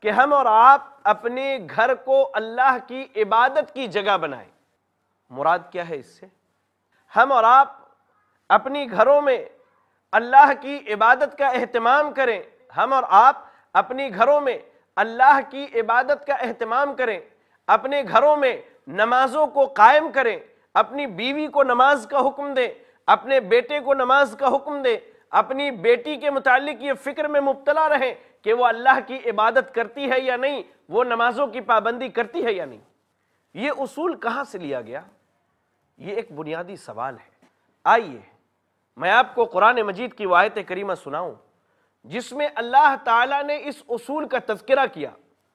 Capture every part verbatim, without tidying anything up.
کہ ہم اور آپ اپنے گھر کو اللہ کی عبادت کی جگہ بنائیں۔ مراد کیا ہے اس سے؟ ہم اور آپ اپنی گھروں میں اللہ کی عبادت کا اہتمام کریں، ہم اور آپ اپنی گھروں میں اللہ کی عبادت کا اہتمام کریں، اپنے گھروں میں نمازوں کو قائم کریں، اپنی بیوی کو نماز کا حکم دیں، اپنے بیٹے کو نماز کا حکم دیں، اپنی بیٹی کے متعلق یہ فکر میں مبتلا رہیں کہ وہ اللہ کی عبادت کرتی ہے یا نہیں، وہ نمازوں کی پابندی کرتی ہے یا نہیں۔ یہ اصول کہاں سے لیا گیا؟ یہ ایک بنیادی سوال ہے۔ آئیے میں آپ کو قرآن مجید کی وہ آیت کریمہ سناؤں جس میں اللہ تعالیٰ نے اس اصول کا تذکرہ کیا،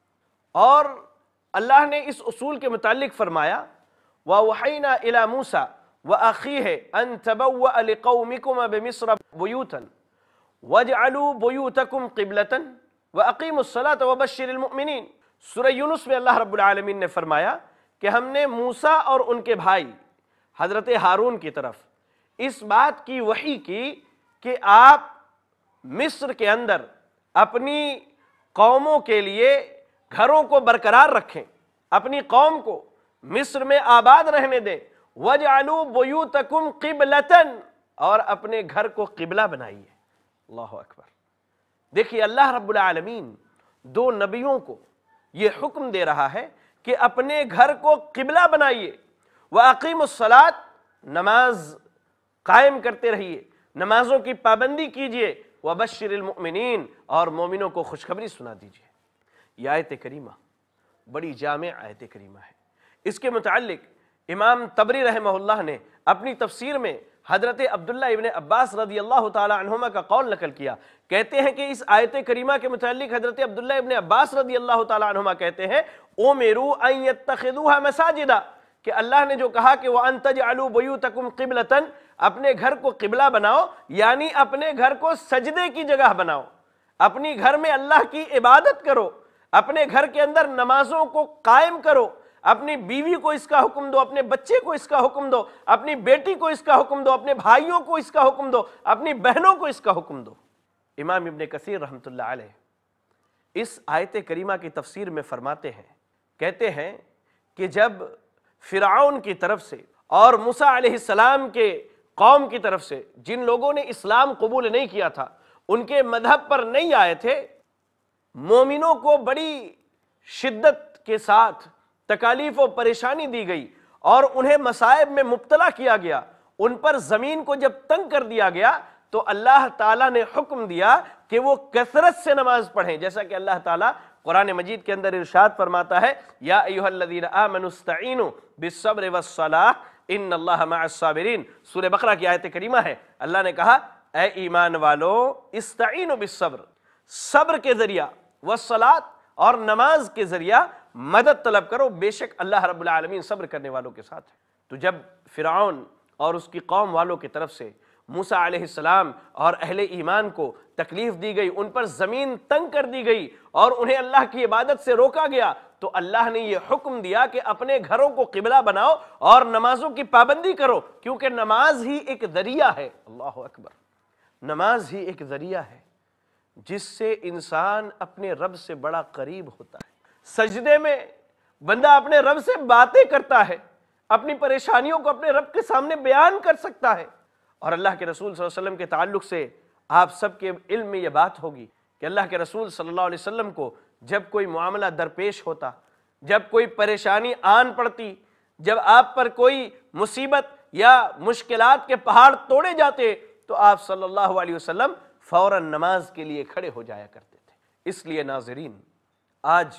اور اللہ نے اس اصول کے متعلق فرمایا وَأَوْحَيْنَا إِلَى مُوسَى وَأَخِيهِ أَن تَبَوَّأَ لِقَوْمِكُمَا بِمِصْرَ بُيُوتًا وَاجْعَلُوا بُيُوتَكُمْ قِبْلَةً وَأَقِيمُوا الصَّلَاةَ وَبَشِّرِ الْمُؤْمِنِينَ۔ سورہ یونس میں اللہ رب العالمین نے فرمایا کہ ہم نے موسیٰ اور ان کے بھائی حضرت ہارون کی طرف اس بات کی وحی کی کہ آپ مصر کے اندر اپنی قوموں کے لیے گھروں کو برقرار رکھیں، اپنی قوم کو مصر میں آباد رہنے دیں، وَاجْعَلُوا بُيُوتَكُمْ قِبْلَةً، اور اپنے گھر کو قبلہ بنائیے۔ اللہ اکبر۔ دیکھیے اللہ رب العالمین دو نبیوں کو یہ حکم دے رہا ہے کہ اپنے گھر کو قبلہ بنائیے، وَأَقِيمُوا الصَّلَاةَ، نماز قائم کرتے رہیے، نمازوں کی پابندی کیجئے، وَبَشِّرِ الْمُؤْمِنِينَ، اور مومنوں کو خوشخبری سنا دیجئے۔ یہ آیت کریمہ بڑی جامع آیت کریمہ ہے۔ اس کے متعلق امام طبری رحمہ اللہ نے اپنی تفسیر میں حضرت عبداللہ ابن عباس رضی اللہ تعالی عنہما کا قول نقل کیا۔ کہتے ہیں کہ اس آیت کریمہ کے متعلق حضرت عبداللہ ابن عباس رضی اللہ تعالی عنہما کہتے ہیں اُمِرُوا أَن يَتَّخِذُوهَا مَسَاجِدًا، کہ اللہ نے جو کہا کہ وَأَن تَجْعَلُوا بُيُوتَكُمْ قِبْلَةً، اپنے گھر کو قبلہ بناؤ، یعنی اپنے گھر کو سجدے کی جگہ بناؤ، اپنی گھر میں اللہ کی عبادت کرو، اپنے گھر کے اندر نمازوں کو قائم کرو، اپنی بیوی کو اس کا حکم دو، اپنے بچے کو اس کا حکم دو، اپنی بیٹی کو اس کا حکم دو، اپنے بھائیوں کو اس کا حکم دو، اپنی بہنوں کو اس کا حکم دو۔ امام ابن کثیر رحمۃ اللہ علیہ اس آیت کریمہ کی تفسیر میں فرماتے ہیں، کہتے ہیں کہ جب فرعون کی طرف سے اور موسیٰ علیہ السلام کے قوم کی طرف سے جن لوگوں نے اسلام قبول نہیں کیا تھا، ان کے مذہب پر نہیں آئے تھے، مومنوں کو بڑی شدت کے ساتھ تکالیف و پریشانی دی گئی اور انہیں مصائب میں مبتلا کیا گیا، ان پر زمین کو جب تنگ کر دیا گیا تو اللہ تعالیٰ نے حکم دیا کہ وہ کثرت سے نماز پڑھیں، جیسا کہ اللہ تعالیٰ قرآن مجید کے اندر ارشاد فرماتا ہے یا ایھا الذین آمنوا استعینوا بالصبر والصلاۃ ان اللہ مع الصابرین۔ سورہ بقرہ کی آیت کریمہ ہے، اللہ نے کہا اے ایمان والو استعینوا بالصبر، صبر کے ذریعہ، والصلاۃ، اور نماز کے ذریعہ مدد طلب کرو، بے شک اللہ رب العالمین صبر کرنے والوں کے ساتھ ہے۔ تو جب فرعون اور اس کی قوم والوں کی طرف سے موسیٰ علیہ السلام اور اہل ایمان کو تکلیف دی گئی، ان پر زمین تنگ کر دی گئی اور انہیں اللہ کی عبادت سے روکا گیا، تو اللہ نے یہ حکم دیا کہ اپنے گھروں کو قبلہ بناؤ اور نمازوں کی پابندی کرو، کیونکہ نماز ہی ایک ذریعہ ہے۔ اللہ اکبر۔ نماز ہی ایک ذریعہ ہے جس سے انسان اپنے رب سے بڑا قریب ہوتا ہے۔ سجدے میں بندہ اپنے رب سے باتیں کرتا ہے، اپنی پریشانیوں کو اپنے رب کے سامنے بیان کر سکتا ہے۔ اور اللہ کے رسول صلی اللہ علیہ وسلم کے تعلق سے آپ سب کے علم میں یہ بات ہوگی کہ اللہ کے رسول صلی اللہ علیہ وسلم کو جب کوئی معاملہ درپیش ہوتا، جب کوئی پریشانی آن پڑتی، جب آپ پر کوئی مصیبت یا مشکلات کے پہاڑ توڑے جاتے، تو آپ صلی اللہ علیہ وسلم فوراً نماز کے لیے کھڑے ہو جایا کرتے تھے۔ اس لیے ناظرین، آج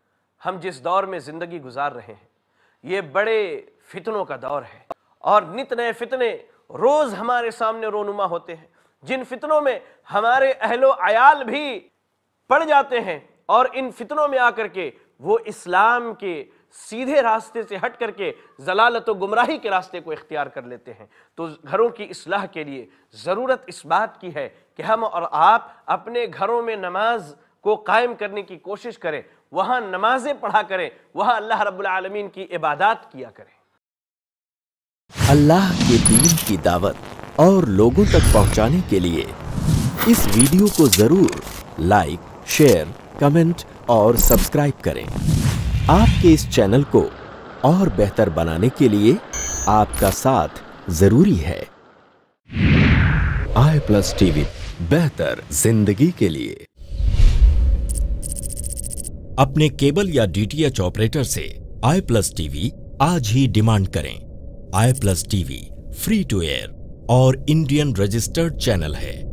ہم جس دور میں زندگی گزار رہے ہیں یہ بڑے فتنوں کا دور ہے، اور نت نئے فتنے روز ہمارے سامنے رونما ہوتے ہیں، جن فتنوں میں ہمارے اہل و عیال بھی پڑ جاتے ہیں، اور ان فتنوں میں آ کر کے وہ اسلام کے سیدھے راستے سے ہٹ کر کے ضلالت و گمراہی کے راستے کو اختیار کر لیتے ہیں۔ تو گھروں کی اصلاح کے لیے ضرورت اس بات کی ہے کہ ہم اور آپ اپنے گھروں میں نماز کو قائم کرنے کی کوشش کریں، وہاں نمازیں پڑھا کریں، وہاں اللہ رب العالمین کی عبادات کیا کریں۔ اللہ کے دین کی دعوت اور لوگوں تک پہنچانے کے لیے اس ویڈیو کو ضرور لائک، شیئر، کمنٹ और सब्सक्राइब करें। आपके इस चैनल को और बेहतर बनाने के लिए आपका साथ जरूरी है। आई प्लस टीवी, बेहतर जिंदगी के लिए। अपने केबल या डीटीएच ऑपरेटर से आई प्लस टीवी आज ही डिमांड करें। I plus TV free to air और इंडियन रजिस्टर्ड चैनल है।